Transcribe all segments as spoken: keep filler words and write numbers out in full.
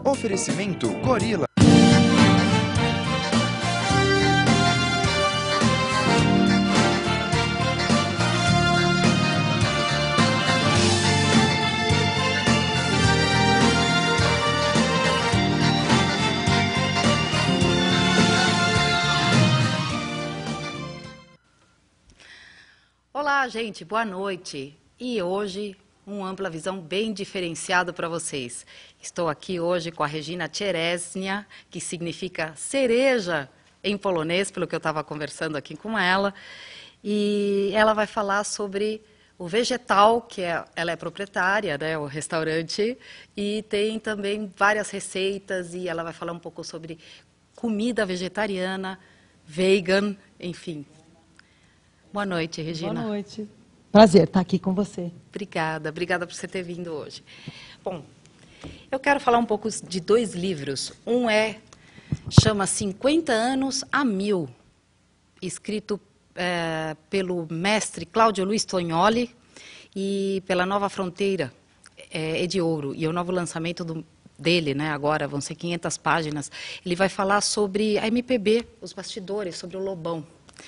Oferecimento Gorila. Olá, gente, boa noite. E hoje, um Ampla Visão bem diferenciado para vocês. Estou aqui hoje com a Regina Czereźnia, que significa cereja em polonês, pelo que eu estava conversando aqui com ela. E ela vai falar sobre o Vegetal, que é, ela é proprietária, né, o restaurante, e tem também várias receitas, e ela vai falar um pouco sobre comida vegetariana, vegan, enfim. Boa noite, Regina. Boa noite. Prazer estar aqui com você. Obrigada, obrigada por você ter vindo hoje. Bom, eu quero falar um pouco de dois livros. Um é, chama cinquenta anos a mil, escrito é, pelo mestre Cláudio Luiz Tognoli e pela Nova Fronteira, é, Ediouro. E é o novo lançamento do, dele, né, agora, vão ser quinhentas páginas. Ele vai falar sobre a M P B, os bastidores, sobre o Lobão.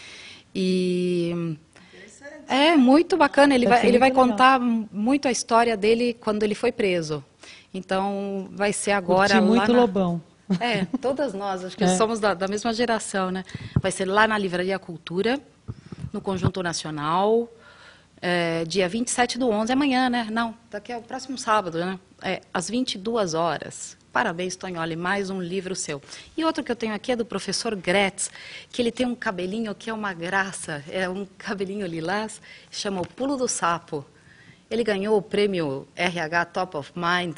E é muito bacana, ele vai, ele vai contar muito a história dele quando ele foi preso. Então, vai ser agora Curti muito lá na... Lobão. É, todas nós, acho que É. somos da, da mesma geração, né? Vai ser lá na Livraria Cultura, no Conjunto Nacional, é, dia vinte e sete do onze, amanhã, né? Não, daqui é o próximo sábado, né? É, às vinte e duas horas. Parabéns, Tognoli, mais um livro seu. E outro que eu tenho aqui é do professor Gretz, que ele tem um cabelinho que é uma graça, é um cabelinho lilás, chama O Pulo do Sapo. Ele ganhou o prêmio R H Top of Mind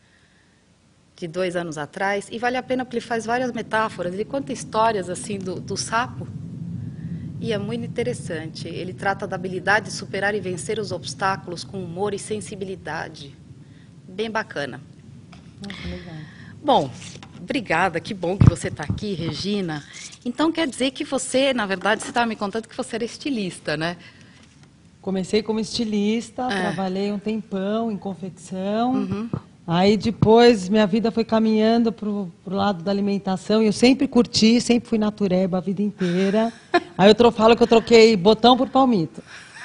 de dois anos atrás, e vale a pena porque ele faz várias metáforas, ele conta histórias assim do, do sapo, e é muito interessante. Ele trata da habilidade de superar e vencer os obstáculos com humor e sensibilidade. Bem bacana. Muito legal. Bom, obrigada, que bom que você está aqui, Regina. Então, quer dizer que você, na verdade, você estava me contando que você era estilista, né? Comecei como estilista, É. trabalhei um tempão em confecção. Uhum. Aí depois minha vida foi caminhando para o lado da alimentação. E eu sempre curti, sempre fui natureba a vida inteira. Aí eu tro- falo que eu troquei botão por palmito.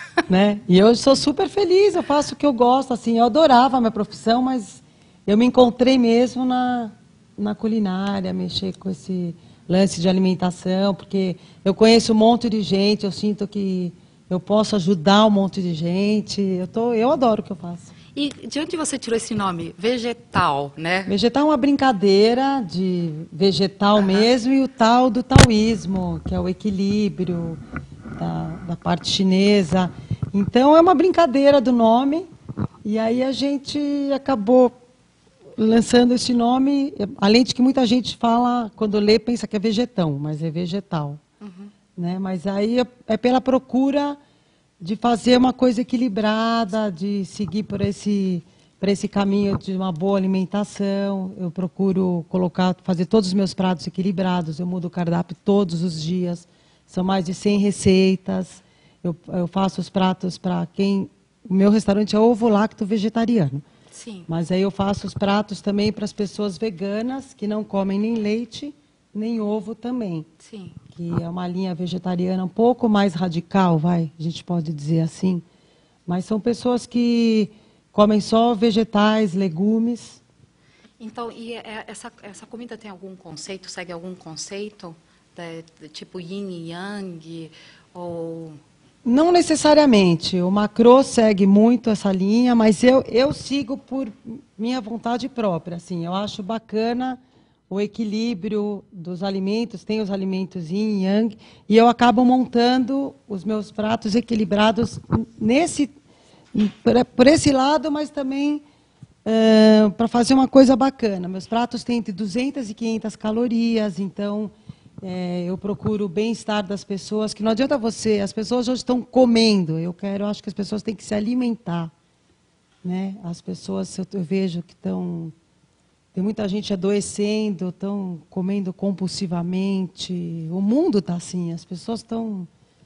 Né? E hoje sou super feliz, eu faço o que eu gosto. Assim, eu adorava a minha profissão, mas eu me encontrei mesmo na, na culinária, mexer com esse lance de alimentação, porque eu conheço um monte de gente, eu sinto que eu posso ajudar um monte de gente. Eu, tô, eu adoro o que eu faço. E de onde você tirou esse nome? Vegetal, né? Vegetal é uma brincadeira de vegetal Aham. mesmo, e o tal do taoísmo, que é o equilíbrio da, da parte chinesa. Então, é uma brincadeira do nome, e aí a gente acabou lançando esse nome, além de que muita gente fala, quando lê, pensa que é vegetão, mas é vegetal. Uhum. Né? Mas aí é, é pela procura de fazer uma coisa equilibrada, de seguir por esse, por esse caminho de uma boa alimentação. Eu procuro colocar, fazer todos os meus pratos equilibrados, eu mudo o cardápio todos os dias, são mais de cem receitas. Eu, eu faço os pratos para quem... O meu restaurante é ovo-lacto vegetariano. Sim. Mas aí eu faço os pratos também para as pessoas veganas, que não comem nem leite, nem ovo também. Sim. Que é uma linha vegetariana um pouco mais radical, vai, a gente pode dizer assim. Mas são pessoas que comem só vegetais, legumes. Então, e é- essa, essa comida tem algum conceito, segue algum conceito? De, de tipo yin e yang? Ou... Não necessariamente. O Macro segue muito essa linha, mas eu, eu sigo por minha vontade própria. Assim, eu acho bacana o equilíbrio dos alimentos, tem os alimentos yin e yang, e eu acabo montando os meus pratos equilibrados nesse, por, por esse lado, mas também uh, para fazer uma coisa bacana. Meus pratos têm entre duzentas e quinhentas calorias, então... É, eu procuro o bem-estar das pessoas, que não adianta você, as pessoas hoje estão comendo, eu quero, eu acho que as pessoas têm que se alimentar, né? As pessoas, eu, eu vejo que estão, tem muita gente adoecendo, estão comendo compulsivamente, o mundo está assim, as pessoas estão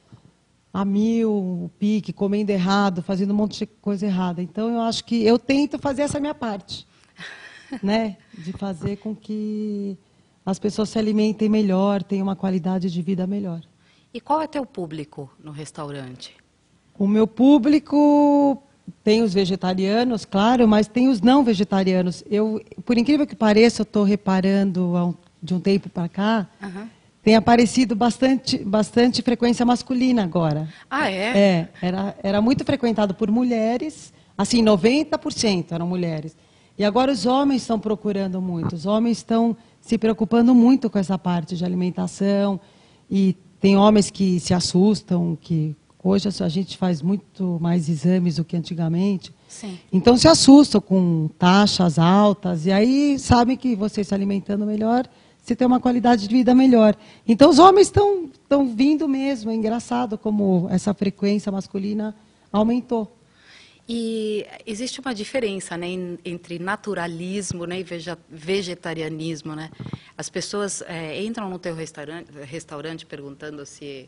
a mil, o pique, comendo errado, fazendo um monte de coisa errada, então eu acho que eu tento fazer essa minha parte. né, de fazer com que as pessoas se alimentem melhor, tenham uma qualidade de vida melhor. E qual é teu público no restaurante? O meu público tem os vegetarianos, claro, mas tem os não vegetarianos. Eu, por incrível que pareça, eu estou reparando há um, de um tempo para cá, uhum. tem aparecido bastante, bastante frequência masculina agora. Ah, é? É, era, era muito frequentado por mulheres, assim, noventa por cento eram mulheres. E agora os homens estão procurando muito, os homens estão se preocupando muito com essa parte de alimentação, e tem homens que se assustam, que hoje a gente faz muito mais exames do que antigamente. Sim. Então se assustam com taxas altas, e aí sabem que você se alimentando melhor, você tem uma qualidade de vida melhor. Então os homens estão estão vindo mesmo, é engraçado como essa frequência masculina aumentou. E existe uma diferença, né, entre naturalismo, né, e vegetarianismo, né? As pessoas é, entram no teu restaurante, restaurante perguntando se,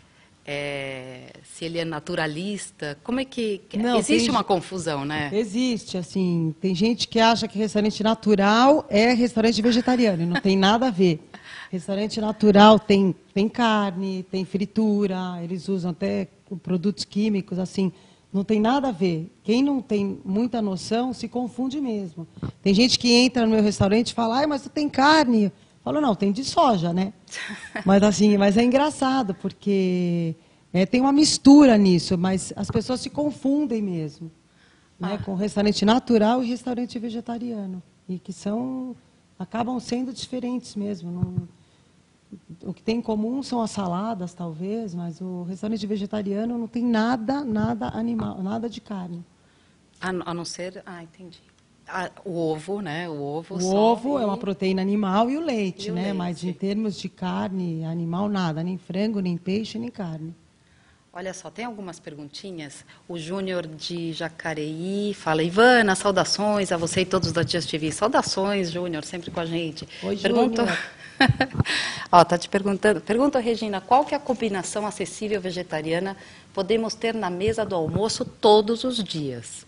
é, se ele é naturalista. Como é que... Não, existe tem, uma confusão, né? Existe, assim. Tem gente que acha que restaurante natural é restaurante vegetariano, e não tem nada a ver. Restaurante natural tem, tem carne, tem fritura, eles usam até produtos químicos, assim... Não tem nada a ver. Quem não tem muita noção se confunde mesmo. Tem gente que entra no meu restaurante e fala, ai, mas tu tem carne. Eu falo, não, tem de soja, né? Mas assim, mas é engraçado, porque é, tem uma mistura nisso, mas as pessoas se confundem mesmo, né, ah. com restaurante natural e restaurante vegetariano. E que são, acabam sendo diferentes mesmo. Não, o que tem em comum são as saladas, talvez, mas o restaurante vegetariano não tem nada, nada animal, nada de carne. A, a não ser... Ah, entendi. A, o ovo, né? O ovo, o só ovo e... é uma proteína animal e o leite, e o né? leite. Mas em termos de carne, animal, nada. Nem frango, nem peixe, nem carne. Olha só, tem algumas perguntinhas. O Júnior de Jacareí fala, Ivana, saudações a você e todos da Just T V. Saudações, Júnior, sempre com a gente. Oi, Pergunto... Júnior. Ó, tá te perguntando. Pergunta, Regina, qual que é a combinação acessível vegetariana podemos ter na mesa do almoço todos os dias?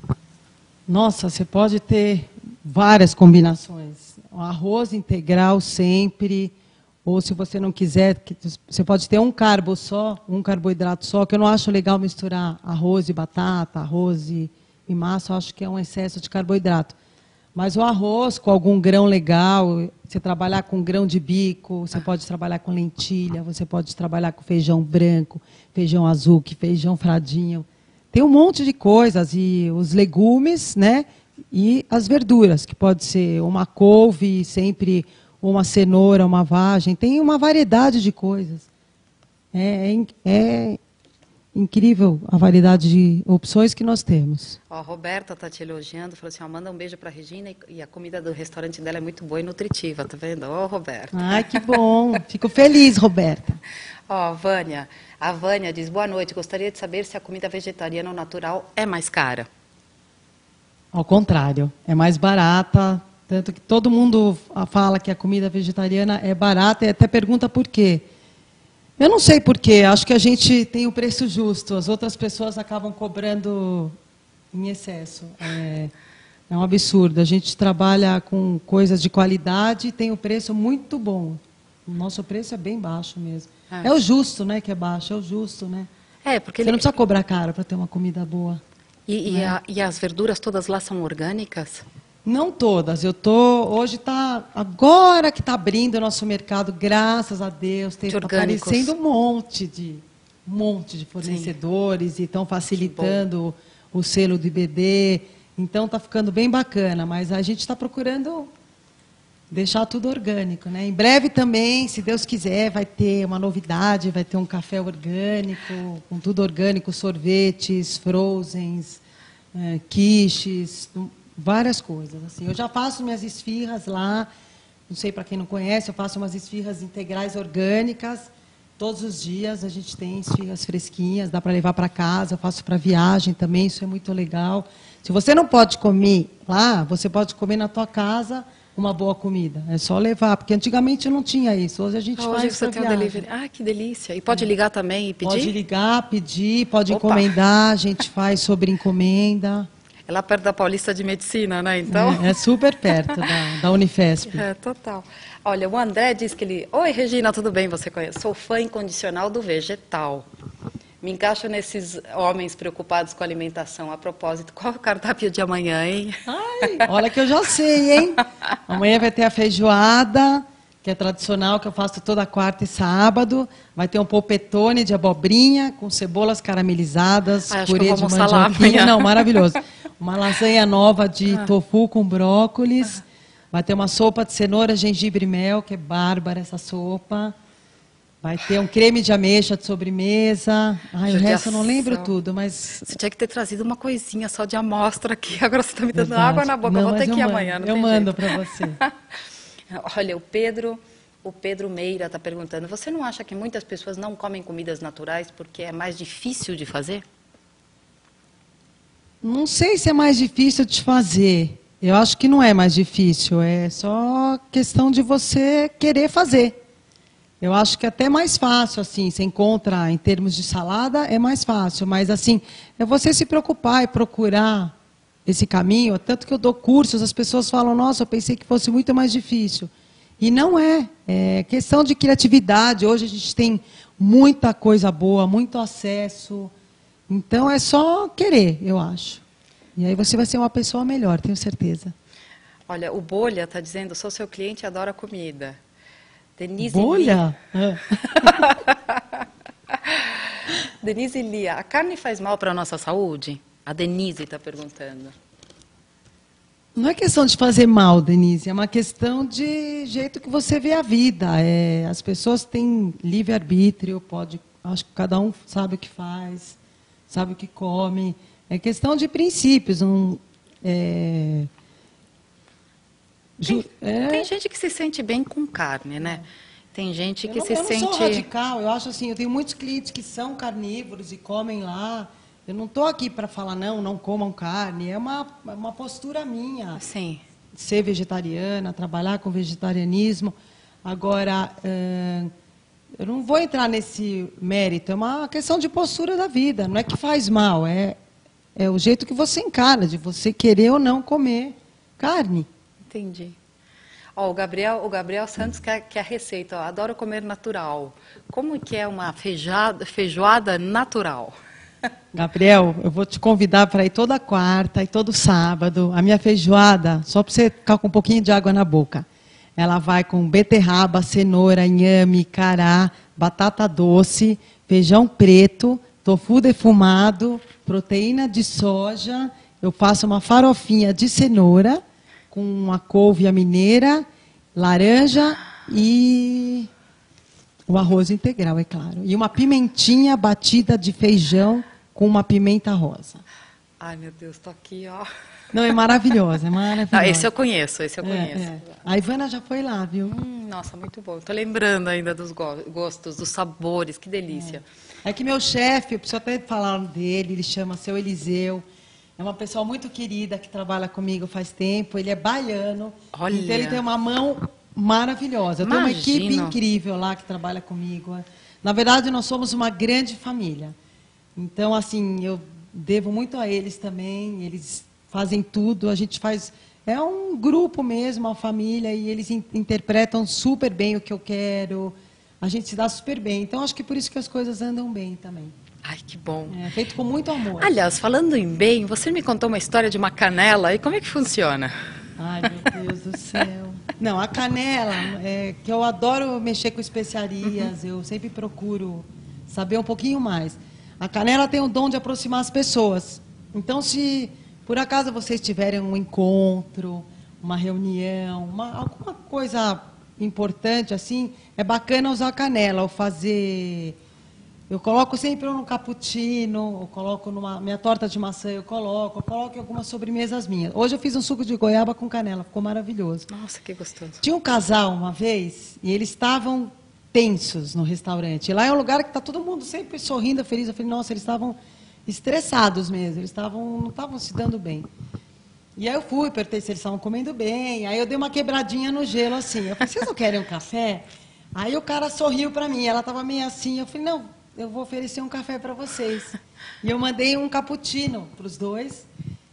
Nossa, você pode ter várias combinações. O arroz integral sempre, ou se você não quiser, você pode ter um carbo só, um carboidrato só, que eu não acho legal misturar arroz e batata, arroz e, e massa, eu acho que é um excesso de carboidrato. Mas o arroz com algum grão legal, você trabalhar com grão de bico, você pode trabalhar com lentilha, você pode trabalhar com feijão branco, feijão azul, feijão fradinho. Tem um monte de coisas, e os legumes, né? E as verduras, que pode ser uma couve, sempre uma cenoura, uma vagem. Tem uma variedade de coisas. É, é, é incrível a variedade de opções que nós temos. Ó, a Roberta está te elogiando, falou assim, ó, manda um beijo para a Regina e, e a comida do restaurante dela é muito boa e nutritiva, tá vendo? Ó, Roberta. Ai, que bom. Fico feliz, Roberta. Ó, Vânia. A Vânia diz, boa noite, gostaria de saber se a comida vegetariana ou natural é mais cara. Ao contrário, é mais barata, tanto que todo mundo fala que a comida vegetariana é barata e até pergunta por quê. Eu não sei por quê, acho que a gente tem o preço justo, as outras pessoas acabam cobrando em excesso. É, é um absurdo, a gente trabalha com coisas de qualidade e tem um preço muito bom. O nosso preço é bem baixo mesmo. É, é o justo, né, que é baixo, é o justo, né? É, porque você ele... não precisa cobrar caro para ter uma comida boa. E, né? e, a, e as verduras todas lá são orgânicas? Não todas. Eu tô hoje tá agora que está abrindo o nosso mercado, graças a Deus, tem aparecendo um monte de um monte de fornecedores. Sim. E estão facilitando o selo do I B D. Então está ficando bem bacana, mas a gente está procurando deixar tudo orgânico, né? Em breve também, se Deus quiser, vai ter uma novidade, vai ter um café orgânico, com tudo orgânico, sorvetes, frozens, é, quiches, várias coisas. Assim. Eu já faço minhas esfirras lá, não sei para quem não conhece, eu faço umas esfirras integrais orgânicas. Todos os dias a gente tem esfirras fresquinhas, dá para levar para casa, eu faço para viagem também, isso é muito legal. Se você não pode comer lá, você pode comer na tua casa uma boa comida. É só levar, porque antigamente não tinha isso. Hoje a gente ah, faz hoje você tem um delivery. Ah, que delícia. E pode ligar também e pedir? Pode ligar, pedir, pode Opa. encomendar, a gente faz sobre encomenda. É lá perto da Paulista de Medicina, né? Então... É, é super perto da, da Unifesp. É, total. Olha, o André diz que ele... Oi, Regina, tudo bem? Você conhece? Sou fã incondicional do vegetal. Me encaixo nesses homens preocupados com a alimentação. A propósito, qual é o cardápio de amanhã, hein? Ai, olha que eu já sei, hein? Amanhã vai ter a feijoada, que é tradicional, que eu faço toda quarta e sábado. Vai ter um polpetone de abobrinha com cebolas caramelizadas, Ai, purê de mandioquinha. Não, maravilhoso. Uma lasanha nova de ah. tofu com brócolis. Ah. Vai ter uma sopa de cenoura, gengibre e mel, que é bárbara essa sopa. Vai ter um creme de ameixa de sobremesa. Ai, o resto eu não lembro tudo, mas... Você tinha que ter trazido uma coisinha só de amostra aqui. Agora você está me dando Verdade. água na boca. Não, eu vou ter que ir mando, amanhã, não Eu tem mando para você. Olha, o Pedro, o Pedro Meira está perguntando, você não acha que muitas pessoas não comem comidas naturais porque é mais difícil de fazer? Não sei se é mais difícil de fazer. Eu acho que não é mais difícil. É só questão de você querer fazer. Eu acho que é até mais fácil, assim, você encontra em termos de salada, é mais fácil, mas assim, é você se preocupar e procurar esse caminho, tanto que eu dou cursos, as pessoas falam, nossa, eu pensei que fosse muito mais difícil. E não é, é questão de criatividade, hoje a gente tem muita coisa boa, muito acesso, então é só querer, eu acho. E aí você vai ser uma pessoa melhor, tenho certeza. Olha, o Bolha está dizendo, sou seu cliente e adoro comida. Denise Bolha? Lia. Denise Lia, a carne faz mal para a nossa saúde? A Denise está perguntando. Não é questão de fazer mal, Denise, é uma questão de jeito que você vê a vida. É, as pessoas têm livre-arbítrio, pode, acho que cada um sabe o que faz, sabe o que come. É questão de princípios. Um, é, Tem, é... tem gente que se sente bem com carne, né? Tem gente que eu não, se eu sente... Eu não sou radical, eu acho assim, eu tenho muitos clientes que são carnívoros e comem lá. Eu não estou aqui para falar, não, não comam carne. É uma, uma postura minha. Sim. Ser vegetariana, trabalhar com vegetarianismo. Agora, uh, eu não vou entrar nesse mérito, é uma questão de postura da vida. Não é que faz mal, é, é o jeito que você encara, de você querer ou não comer carne. Entendi. Ó, o Gabriel, o Gabriel Santos quer, quer a receita. Ó, adoro comer natural. Como que é uma feijoada, feijoada natural? Gabriel, eu vou te convidar para ir toda quarta e todo sábado. A minha feijoada, só para você ficar com um pouquinho de água na boca. Ela vai com beterraba, cenoura, inhame, cará, batata doce, feijão preto, tofu defumado, proteína de soja. Eu faço uma farofinha de cenoura, com uma couve à mineira, laranja e o arroz integral, é claro. E uma pimentinha batida de feijão com uma pimenta rosa. Ai, meu Deus, estou aqui, ó. Não, é maravilhosa, é maravilhosa. Ah, esse eu conheço, esse eu conheço. É, é. A Ivana já foi lá, viu? Hum, nossa, muito bom. Estou lembrando ainda dos gostos, dos sabores, que delícia. É, é que meu chefe, eu preciso até falar dele, ele chama Seu Eliseu. É uma pessoa muito querida que trabalha comigo faz tempo. Ele é baiano. Olha. Então ele tem uma mão maravilhosa. Eu tenho uma equipe incrível lá que trabalha comigo. Na verdade, nós somos uma grande família. Então, assim, eu devo muito a eles também. Eles fazem tudo. A gente faz... É um grupo mesmo, uma família, e eles in interpretam super bem o que eu quero. A gente se dá super bem. Então, acho que por isso que as coisas andam bem também. Ai, que bom. É feito com muito amor. Aliás, falando em bem, você me contou uma história de uma canela. E como é que funciona? Ai, meu Deus do céu. Não, a canela, é, que eu adoro mexer com especiarias, uhum. Eu sempre procuro saber um pouquinho mais. A canela tem o dom de aproximar as pessoas. Então, se por acaso vocês tiverem um encontro, uma reunião, uma, alguma coisa importante assim, é bacana usar a canela, ou fazer... Eu coloco sempre no cappuccino, eu coloco numa minha torta de maçã, eu coloco, eu coloco em algumas sobremesas minhas. Hoje eu fiz um suco de goiaba com canela, ficou maravilhoso. Nossa, que gostoso. Tinha um casal uma vez e eles estavam tensos no restaurante. E lá é um lugar que está todo mundo sempre sorrindo, feliz. Eu falei, nossa, eles estavam estressados mesmo, eles estavam, não estavam se dando bem. E aí eu fui, perguntei se eles estavam comendo bem, aí eu dei uma quebradinha no gelo assim. Eu falei, vocês não querem um café? Aí o cara sorriu para mim, ela estava meio assim, eu falei, não, eu vou oferecer um café para vocês. E eu mandei um cappuccino para os dois.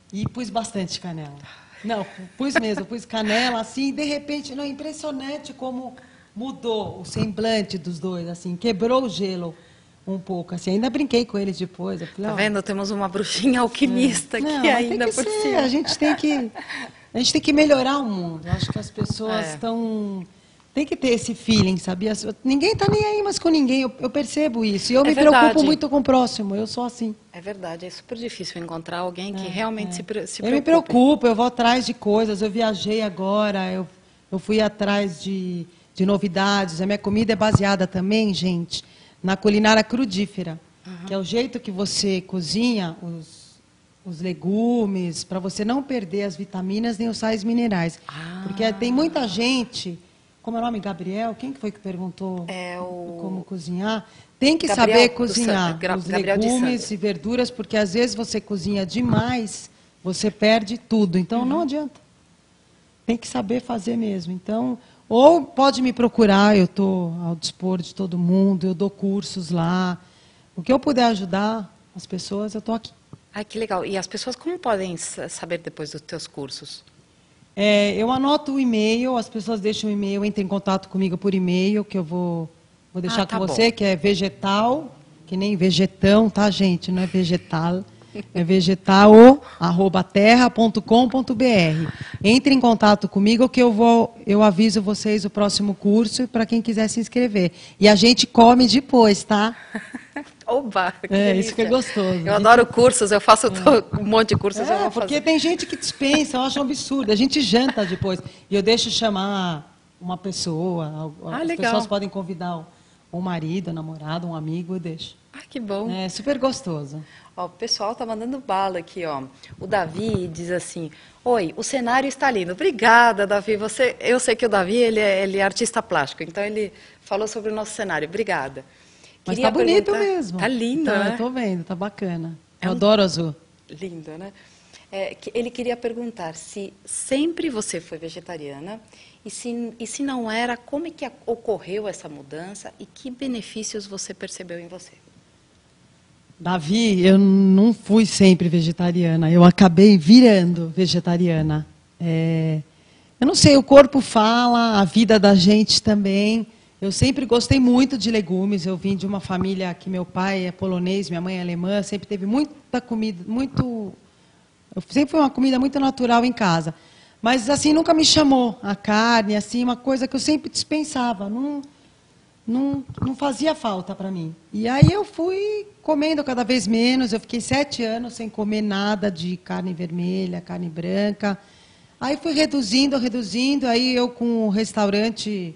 E pus bastante canela. Não, pus mesmo, pus canela, assim, de repente, não, impressionante como mudou o semblante dos dois, assim, quebrou o gelo um pouco, assim. Ainda brinquei com eles depois. Eu falei, Tá ó, vendo? Temos uma bruxinha alquimista é. Não, aqui mas ainda tem que por ser, cima. a gente tem que a gente tem que melhorar o mundo. Eu acho que as pessoas É. estão tem que ter esse feeling, sabia? Ninguém está nem aí mais com ninguém. Eu, eu percebo isso. E eu É me verdade. preocupo muito com o próximo. Eu sou assim. É verdade, é super difícil encontrar alguém que É, realmente é. se, pre- se Eu me preocupe. preocupo, eu vou atrás de coisas. Eu viajei agora, eu, eu fui atrás de, de novidades. A minha comida é baseada também, gente, na culinária crudífera, que é o jeito que você cozinha os, os legumes, para você não perder as vitaminas nem os sais minerais. Ah. Porque tem muita gente, como é o nome? Gabriel? Quem que foi que perguntou É o- como cozinhar? Tem que Gabriel saber do cozinhar San- Gra- os Gabriel de legumes Sandro. e verduras, porque às vezes você cozinha demais, você perde tudo. Então não adianta. Tem que saber fazer mesmo. Então, ou pode me procurar, eu estou ao dispor de todo mundo, eu dou cursos lá. O que eu puder ajudar as pessoas, eu estou aqui. Ai, que legal. E as pessoas como podem s- saber depois dos teus cursos? É, eu anoto o e-mail, as pessoas deixam o e-mail, entrem em contato comigo por e-mail, que eu vou, vou deixar Ah, tá com você, bom. que é vegetal, que nem vegetão, tá, gente? Não é vegetal, é vegetal, arroba terra ponto com ponto br. Entre em contato comigo que eu vou, eu aviso vocês o próximo curso para quem quiser se inscrever. E a gente come depois, tá? Oba, que É, delícia. isso que é gostoso. Eu A gente- adoro cursos, eu faço to- um monte de cursos, eu É, vou porque fazer. tem gente que dispensa, eu acho um absurdo. A gente janta depois. E eu deixo chamar uma pessoa. Ah, As legal. pessoas podem convidar o, o marido, o namorado, um amigo, eu deixo. Ah, que bom. É super gostoso. Ó, o pessoal tá mandando bala aqui, ó. O Davi diz assim: Oi, o cenário está lindo. Obrigada, Davi. Você, eu sei que o Davi ele é, ele é artista plástico, então ele falou sobre o nosso cenário. Obrigada. Mas Queria tá bonito perguntar- mesmo. Tá lindo, Tá, né? eu tô vendo, tá bacana. Eu É um- adoro azul. Lindo, né? É, que ele queria perguntar se sempre você foi vegetariana e se, e se não era, como é que a- ocorreu essa mudança e que benefícios você percebeu em você? Davi, eu não fui sempre vegetariana, eu acabei virando vegetariana. É, eu não sei, o corpo fala, a vida da gente também. Eu sempre gostei muito de legumes. Eu vim de uma família que meu pai é polonês, minha mãe é alemã, sempre teve muita comida, muito. Eu sempre foi uma comida muito natural em casa. Mas assim nunca me chamou a carne, assim uma coisa que eu sempre dispensava. Não, não, não fazia falta para mim. E aí eu fui comendo cada vez menos. Eu fiquei sete anos sem comer nada de carne vermelha, carne branca. Aí fui reduzindo, reduzindo. Aí eu com o restaurante,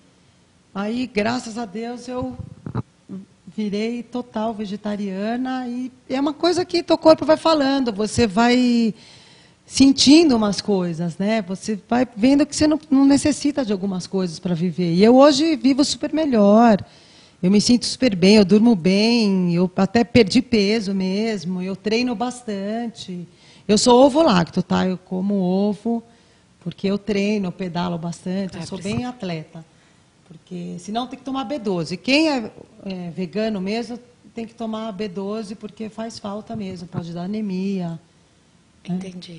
aí graças a Deus eu virei total vegetariana. E é uma coisa que teu corpo vai falando. Você vai sentindo umas coisas, né? Você vai vendo que você não, não necessita de algumas coisas para viver. E eu hoje vivo super melhor. Eu me sinto super bem, eu durmo bem, eu até perdi peso mesmo, eu treino bastante. Eu sou ovo-lacto, tá? Eu como ovo porque eu treino, eu pedalo bastante, eu Ah, sou precisa. bem atleta. Porque senão tem que tomar B doze. Quem é, é vegano mesmo tem que tomar B doze porque faz falta mesmo, pode dar anemia. Entendi.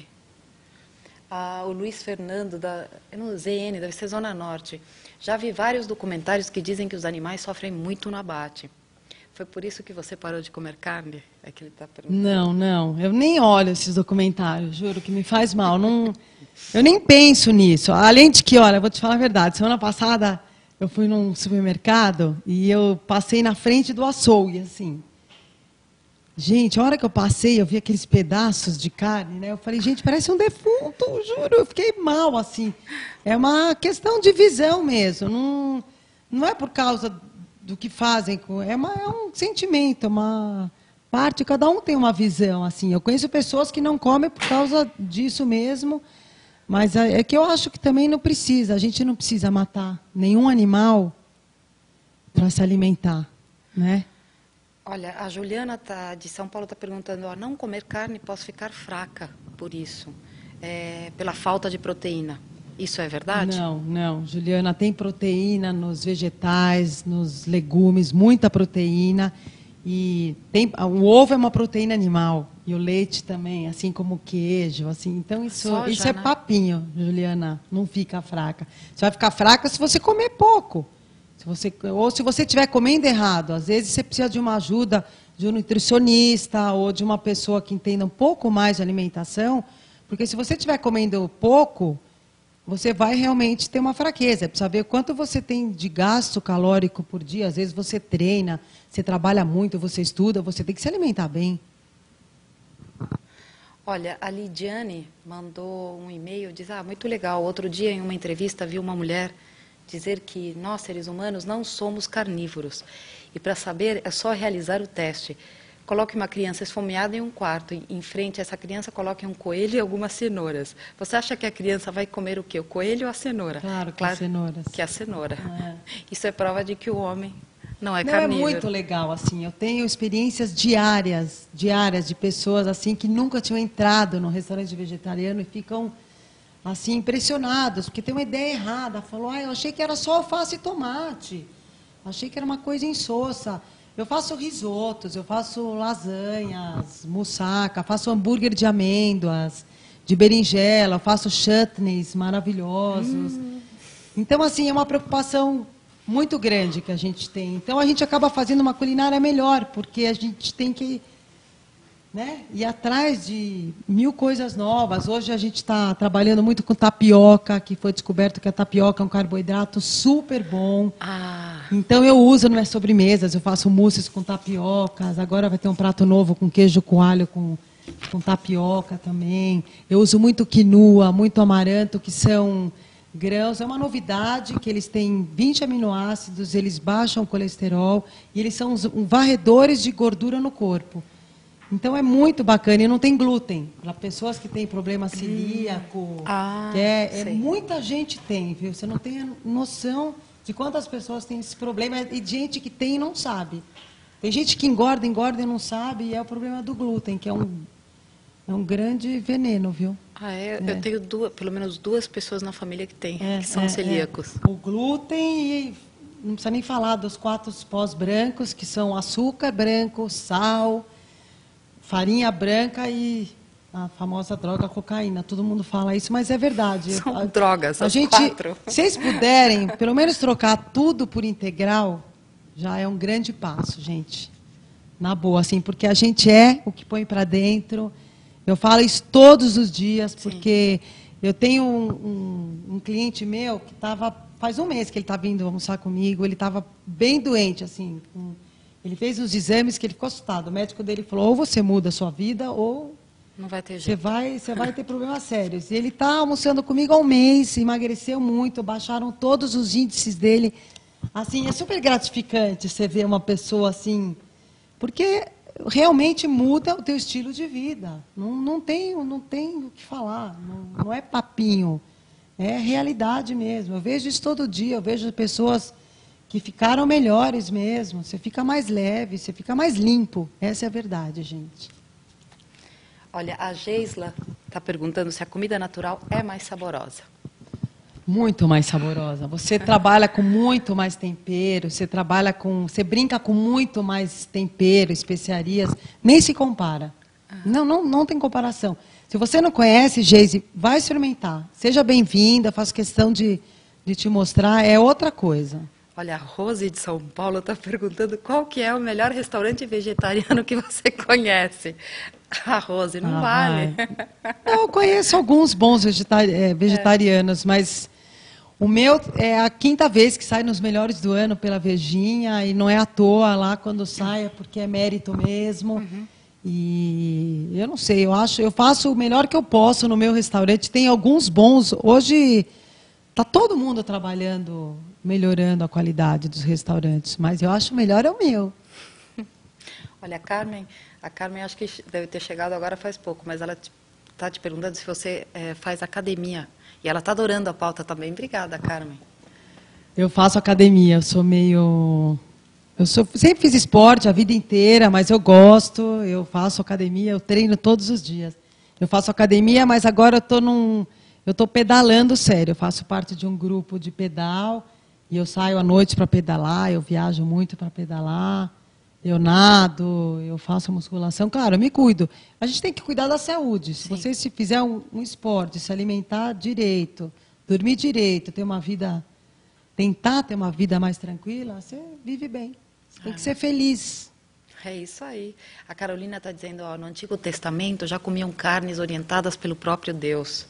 Ah, o Luiz Fernando, da eu não, Z N, deve ser Zona Norte. Já vi vários documentários que dizem que os animais sofrem muito no abate. Foi por isso que você parou de comer carne? É que ele está perguntando. Não, não. Eu nem olho esses documentários, juro que me faz mal. Não, eu nem penso nisso. Além de que, olha, vou te falar a verdade. Semana passada eu fui num supermercado e eu passei na frente do açougue, assim. Gente, a hora que eu passei, eu vi aqueles pedaços de carne, né? Eu falei, gente, parece um defunto, juro. Eu fiquei mal, assim. É uma questão de visão mesmo. Não, não é por causa do que fazem. com- É, uma, é um sentimento, uma parte. Cada um tem uma visão, assim. Eu conheço pessoas que não comem por causa disso mesmo. Mas é é que eu acho que também não precisa. A gente não precisa matar nenhum animal para se alimentar, né? Olha, a Juliana tá, de São Paulo está perguntando, ó, não comer carne posso ficar fraca por isso, é, pela falta de proteína. Isso é verdade? Não, não, Juliana, tem proteína nos vegetais, nos legumes, muita proteína. E tem, o ovo é uma proteína animal. E o leite também, assim como o queijo, assim. Então isso, Soja, isso é né? papinho, Juliana. Não fica fraca. Você vai ficar fraca se você comer pouco. Se você, ou se você estiver comendo errado. Às vezes você precisa de uma ajuda de um nutricionista ou de uma pessoa que entenda um pouco mais de alimentação, porque se você estiver comendo pouco, você vai realmente ter uma fraqueza. Precisa ver quanto você tem de gasto calórico por dia. Às vezes você treina, você trabalha muito, você estuda, você tem que se alimentar bem. Olha, a Lidiane mandou um e-mail, diz, ah, muito legal, outro dia em uma entrevista vi uma mulher dizer que nós, seres humanos, não somos carnívoros. E para saber é só realizar o teste. Coloque uma criança esfomeada em um quarto, e em frente a essa criança coloque um coelho e algumas cenouras. Você acha que a criança vai comer o quê? O coelho ou a cenoura? Claro que claro as cenouras. que a cenoura. É. Isso é prova de que o homem não é Não, carnívoro. é muito legal, assim. Eu tenho experiências diárias, diárias de pessoas assim que nunca tinham entrado no restaurante vegetariano e ficam assim impressionados, porque tem uma ideia errada. Falou, ah, eu achei que era só alface e tomate. Achei que era uma coisa insossa. Eu faço risotos, eu faço lasanhas, moussaka, faço hambúrguer de amêndoas, de berinjela, eu faço chutneys maravilhosos. Hum. Então, assim, é uma preocupação muito grande que a gente tem. Então, a gente acaba fazendo uma culinária melhor, porque a gente tem que, né, ir atrás de mil coisas novas. Hoje a gente está trabalhando muito com tapioca, que foi descoberto que a tapioca é um carboidrato super bom. Ah. Então, eu uso nas minhas sobremesas, eu faço mousses com tapiocas. Agora vai ter um prato novo com queijo coalho com, com tapioca também. Eu uso muito quinua, muito amaranto, que são grãos. É uma novidade que eles têm vinte aminoácidos, eles baixam o colesterol e eles são um varredores de gordura no corpo. Então é muito bacana e não tem glúten. Para pessoas que têm problema celíaco, hum. ah, é, é, muita gente tem, viu? Você não tem a noção de quantas pessoas têm esse problema e gente que tem e não sabe. Tem gente que engorda, engorda e não sabe, e é o problema do glúten, que é um, é um grande veneno, viu? Ah, é? É. Eu tenho duas, pelo menos duas pessoas na família que têm, É, que são é, celíacos. É. O glúten, e não precisa nem falar dos quatro pós brancos, que são açúcar branco, sal, farinha branca e a famosa droga cocaína. Todo mundo fala isso, mas é verdade. São a, drogas, a as gente, quatro. Se vocês puderem, pelo menos trocar tudo por integral, já é um grande passo, gente. Na boa, assim, porque a gente é o que põe para dentro. Eu falo isso todos os dias, porque sim, eu tenho um, um, um cliente meu que estava, faz um mês que ele está vindo almoçar comigo, ele estava bem doente, assim, com, ele fez uns exames que ele ficou assustado. O médico dele falou, ou você muda a sua vida, ou não vai ter jeito. Você vai, você vai ter problemas sérios. E ele está almoçando comigo há um mês, emagreceu muito, baixaram todos os índices dele. Assim, é super gratificante você ver uma pessoa assim, porque realmente muda o teu estilo de vida. Não, não, tem, não tem o que falar, não, não é papinho, é realidade mesmo. Eu vejo isso todo dia, eu vejo pessoas que ficaram melhores mesmo. Você fica mais leve, você fica mais limpo. Essa é a verdade, gente. Olha, a Geisla está perguntando se a comida natural é mais saborosa. Muito mais saborosa. Você trabalha com muito mais tempero, você trabalha com, você brinca com muito mais tempero, especiarias, nem se compara. Ah. Não, não, não tem comparação. Se você não conhece, Geise, vai experimentar. Seja bem-vinda, faço questão de, de te mostrar, é outra coisa. Olha, a Rose de São Paulo está perguntando qual que é o melhor restaurante vegetariano que você conhece. A Rose, não ah, vale. Eu conheço alguns bons vegetari é, vegetarianos, é. mas o meu é a quinta vez que sai nos melhores do ano pela Vejinha, e não é à toa lá quando sai, é porque é mérito mesmo. Uhum. E eu não sei, eu acho, eu faço o melhor que eu posso no meu restaurante. Tem alguns bons. Hoje está todo mundo trabalhando, melhorando a qualidade dos restaurantes, mas eu acho o melhor é o meu. Olha, a Carmen, a Carmen acho que deve ter chegado agora faz pouco, mas ela está te perguntando se você é, faz academia. E ela está adorando a pauta também. Obrigada, Carmen. Eu faço academia, eu sou meio... Eu sou, sempre fiz esporte a vida inteira, mas eu gosto, eu faço academia, eu treino todos os dias. Eu faço academia, mas agora eu estou num... Eu estou pedalando sério, eu faço parte de um grupo de pedal, e eu saio à noite para pedalar, eu viajo muito para pedalar. Eu nado, eu faço musculação. Claro, eu me cuido. A gente tem que cuidar da saúde. Se Sim. você se fizer um, um esporte, se alimentar direito, dormir direito, ter uma vida, tentar ter uma vida mais tranquila, você vive bem. Você tem que ser feliz. É isso aí. A Carolina está dizendo, ó, no Antigo Testamento já comiam carnes orientadas pelo próprio Deus.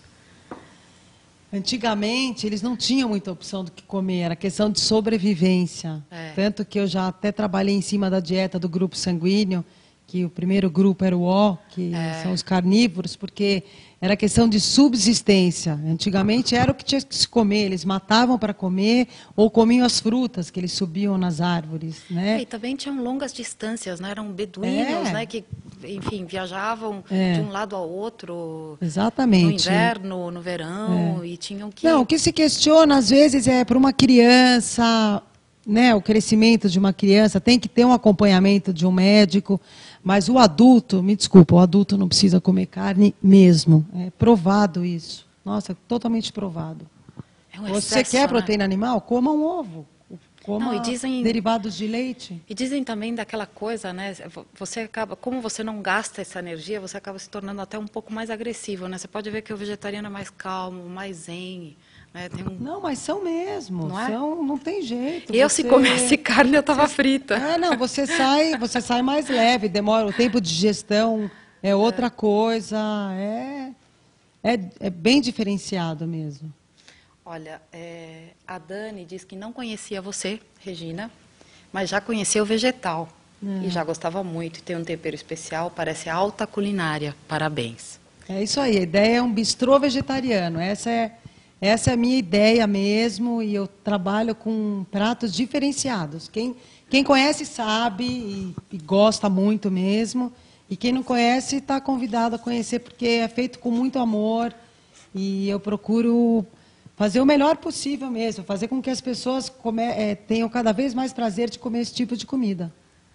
Antigamente, eles não tinham muita opção do que comer, era questão de sobrevivência. É. Tanto que eu já até trabalhei em cima da dieta do grupo sanguíneo, que o primeiro grupo era o O, que É. são os carnívoros, porque era questão de subsistência. Antigamente era o que tinha que se comer, eles matavam para comer ou comiam as frutas que eles subiam nas árvores, né? E também tinham longas distâncias, né? Eram beduínos, É. né? Que, enfim, viajavam É. de um lado ao outro. Exatamente. No inverno, no verão, e tinham que... Não, o que se questiona, às vezes, é para uma criança, né, o crescimento de uma criança, tem que ter um acompanhamento de um médico, mas o adulto, me desculpa, o adulto não precisa comer carne mesmo. É provado isso. Nossa, totalmente provado. É um Você excesso, quer né? proteína animal? Coma um ovo. Coma Não, e dizem- derivados de leite. E dizem também daquela coisa, né? Você acaba, como você não gasta essa energia, você acaba se tornando até um pouco mais agressivo, né? Você pode ver que o vegetariano é mais calmo, mais zen, né? Tem um... Não, mas são mesmo. Não é? São, não tem jeito. Eu, Você- se comesse carne, eu tava frita. É, não, você sai, você sai mais leve, demora, o tempo de digestão é outra coisa, é, é, é bem diferenciado mesmo. Olha, é, a Dani diz que não conhecia você, Regina, mas já conhecia o vegetal. E já gostava muito, e tem um tempero especial, parece alta culinária. Parabéns. É isso aí, a ideia é um bistrô vegetariano, essa é, essa é a minha ideia mesmo, e eu trabalho com pratos diferenciados. Quem, quem conhece sabe e, e gosta muito mesmo, e quem não conhece está convidado a conhecer, porque é feito com muito amor, e eu procuro fazer o melhor possível mesmo, fazer com que as pessoas come, é, tenham cada vez mais prazer de comer esse tipo de comida.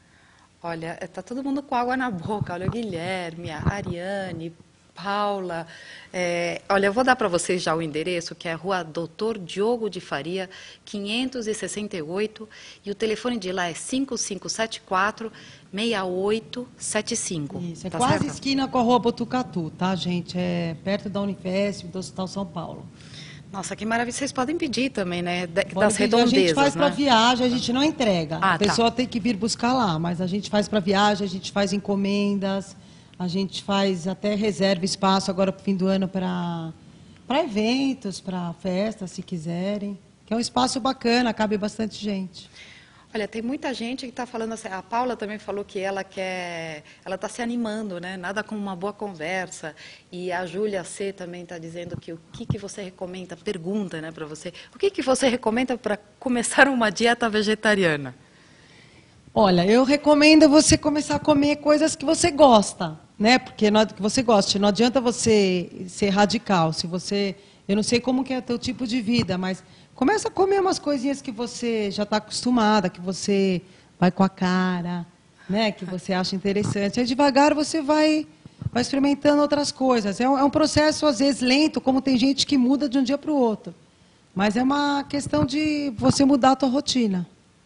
Olha, está todo mundo com água na boca. Olha, o Guilherme, a Ariane, Paula. É, olha, eu vou dar para vocês já o endereço, que é a Rua Doutor Diogo de Faria, quinhentos e sessenta e oito, e o telefone de lá é cinco cinco sete quatro, seis oito sete cinco. Isso, é Tá quase certo? esquina com a Rua Botucatu, tá, gente? É perto da Unifesp, do Hospital São Paulo. Nossa, que maravilha. Vocês podem pedir também, né? Da- Pode Das pedir, redondezas, a gente faz para né? viagem, a gente não entrega. Ah, a pessoa tá. tem que vir buscar lá, mas a gente faz para viagem, a gente faz encomendas, a gente faz até reserva espaço agora para o fim do ano para para eventos, para festas, se quiserem. Que é um espaço bacana, cabe bastante gente. Olha, tem muita gente que está falando assim. A Paula também falou que ela quer, ela está se animando, né? Nada como uma boa conversa. E a Júlia C também está dizendo que o que, que você recomenda, pergunta, né, para você. O que, que você recomenda para começar uma dieta vegetariana? Olha, eu recomendo você começar a comer coisas que você gosta, né? Porque não, que você goste. Não adianta você ser radical. Se você, eu não sei como que é o teu tipo de vida, mas começa a comer umas coisinhas que você já está acostumada, que você vai com a cara, né? Que você acha interessante. Aí devagar você vai, vai experimentando outras coisas. É um, é um processo às vezes lento, como tem gente que muda de um dia para o outro. Mas é uma questão de você mudar a tua rotina.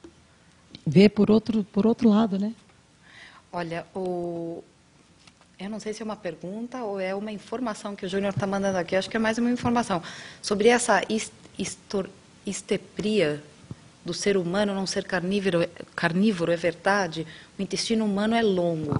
Ver por outro, por outro lado, né? Olha, o... eu não sei se é uma pergunta ou é uma informação que o Júnior está mandando aqui. Acho que é mais uma informação. Sobre essa his- histor- histepria do ser humano não ser carnívoro, carnívoro, é verdade? O intestino humano é longo.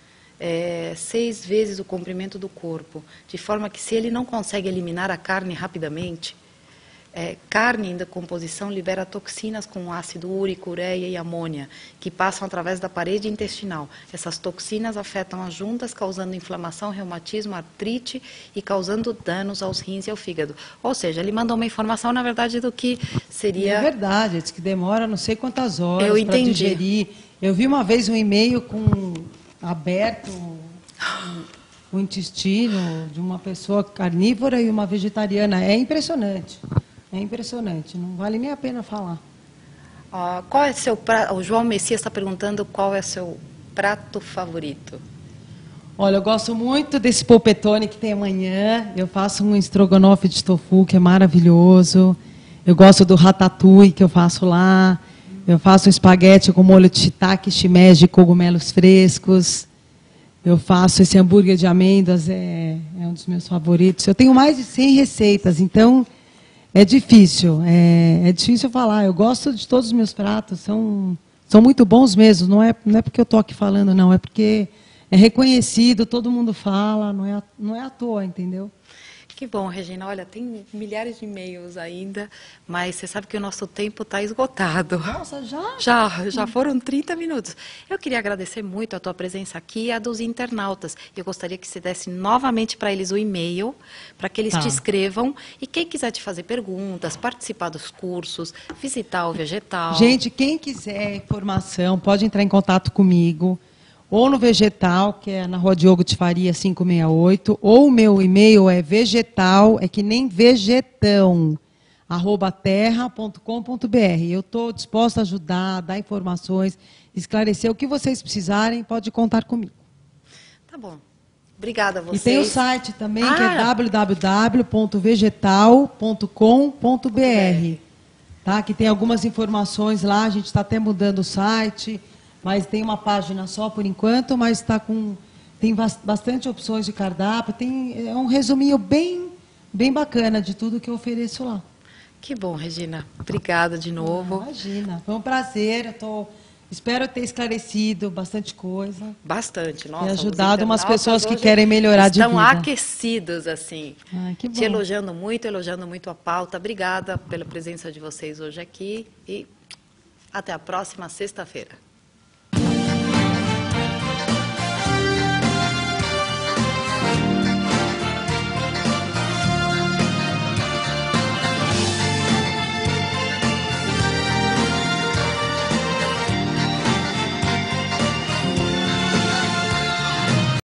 É seis vezes o comprimento do corpo. De forma que se ele não consegue eliminar a carne rapidamente... É, carne em decomposição libera toxinas com ácido úrico, ureia e amônia, que passam através da parede intestinal. Essas toxinas afetam as juntas, causando inflamação, reumatismo, artrite e causando danos aos rins e ao fígado. Ou seja, ele mandou uma informação, na verdade, do que seria... É verdade, diz que demora não sei quantas horas Eu para entendi. digerir. Eu vi uma vez um e-mail com aberto o intestino de uma pessoa carnívora e uma vegetariana. É impressionante. É impressionante, não vale nem a pena falar. Ah, qual é seu prato? O João Messias está perguntando qual é seu prato favorito. Olha, eu gosto muito desse polpetone que tem amanhã. Eu faço um estrogonofe de tofu, que é maravilhoso. Eu gosto do ratatouille que eu faço lá. Eu faço um espaguete com molho de shiitake, shimeji, cogumelos frescos. Eu faço esse hambúrguer de amêndoas, é, é um dos meus favoritos. Eu tenho mais de cem receitas, então é difícil. É, é difícil falar. Eu gosto de todos os meus pratos, são, são muito bons mesmo. Não é, não é porque eu estou aqui falando, não. É porque é reconhecido, todo mundo fala, não é, não é à toa, entendeu? Que bom, Regina. Olha, tem milhares de e-mails ainda, mas você sabe que o nosso tempo está esgotado. Nossa, já? Já, já foram trinta minutos. Eu queria agradecer muito a tua presença aqui e a dos internautas. Eu gostaria que você desse novamente para eles o e-mail, para que eles Tá. te escrevam. E quem quiser te fazer perguntas, participar dos cursos, visitar o Vegetal. Gente, quem quiser informação, pode entrar em contato comigo. Ou no Vegetal, que é na Rua Diogo de Faria, quinhentos e sessenta e oito, ou o meu e-mail é vegetal, é que nem vegetão, arroba terra ponto com ponto br. Eu estou disposta a ajudar, dar informações, esclarecer o que vocês precisarem, pode contar comigo. Tá bom. Obrigada a vocês. E tem o site também, que é Ah. w w w ponto vegetal ponto com ponto br. Tá? Que tem algumas informações lá, a gente está até mudando o site, mas tem uma página só por enquanto, mas está com tem bas- bastante opções de cardápio, tem é um resuminho bem bem bacana de tudo que eu ofereço lá. Que bom, Regina. Obrigada de novo. Imagina, foi um prazer, eu tô, espero ter esclarecido bastante coisa. Bastante, nossa. E os ajudado umas internautas pessoas que hoje querem melhorar de estão vida. aquecidos, assim. Ai, que Te bom. elogiando muito, elogiando muito a pauta. Obrigada pela presença de vocês hoje aqui e até a próxima sexta-feira.